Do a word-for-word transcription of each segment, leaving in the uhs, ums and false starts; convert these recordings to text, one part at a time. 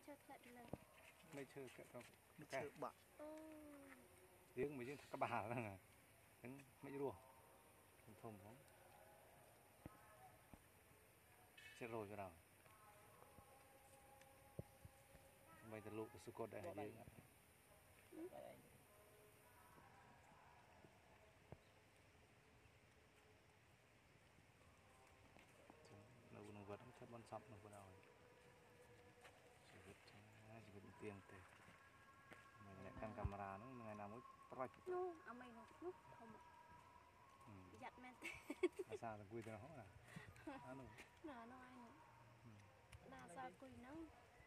chơi lại lần mấy chơi cái đó cái bạc tiếng mấy chứ các bà là tiếng mấy đùa thùng không chết rồi cái nào bây giờ lụt sự cột đại hay gì nó nó vật nó thật bon sập nó vừa đầu chỉ biết chỉ biết tiền tệ mình lại căng camera nó ngày nào mới project nó à mày nó nó không giặt men là sao là quy tao hả à nó nó nó ai nữa là sao quy nó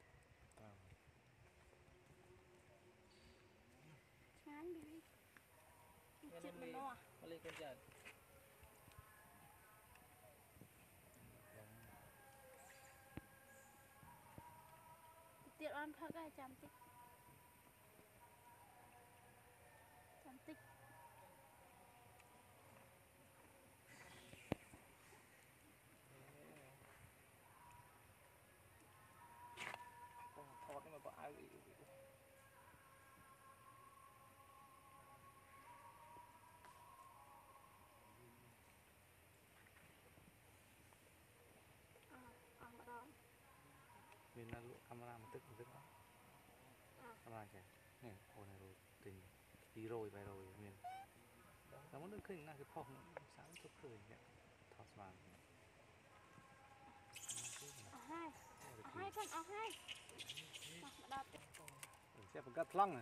chán đi chết mình lo lấy con chả tiện ăn phơi cái chăm tích chăm tích thọt nó mà có ai mình là lụa camera mà tức tức đó camera kìa này ô này rồi tình đi rồi về rồi mình nó muốn được khinh là cái phòng sáng chụp cười vậy thọt vào hai hai con ở hai đập sẽ phải cắt lăng này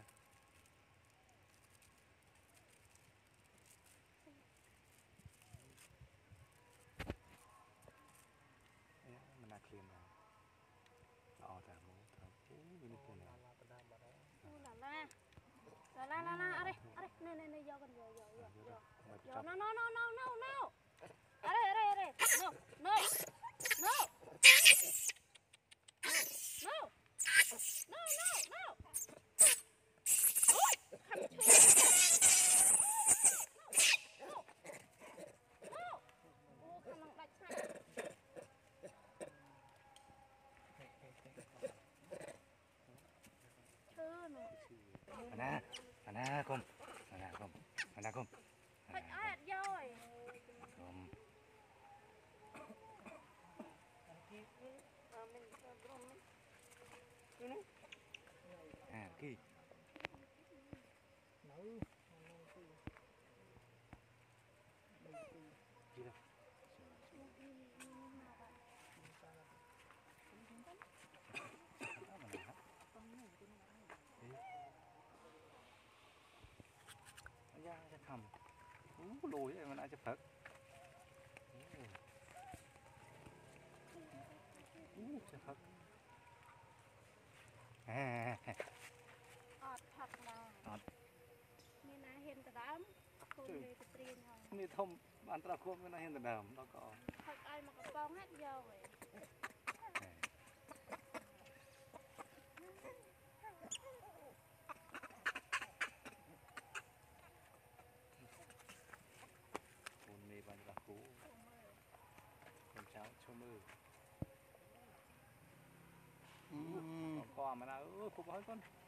mình đã clean rồi ờ thằng mũ thằng cũ bên đây này là la là la la la ở đây ở đây này này này vô con vô vô vô vô no no no no no no ở đây ở đây ở đây no no no no no no no ôi hấp Ana, ana kom, ana kom, ana kom. Thôi ai rồi. Kom. À, kì. Kì đâu? Raจะทำอู้ลอยมันอาจจะเพิกอู้จะเพิกออดผักมานี่นะเห็นแต่ดำคุณเลยตะเตรียนเอานี่ทมอันตรายควบไม่น่าเห็นแต่ดำแล้วก็ผักไอ้มากระป๋องให้เยอะเลย bạn là cũ con cháu cho mơ con qua mà nào ơ không có con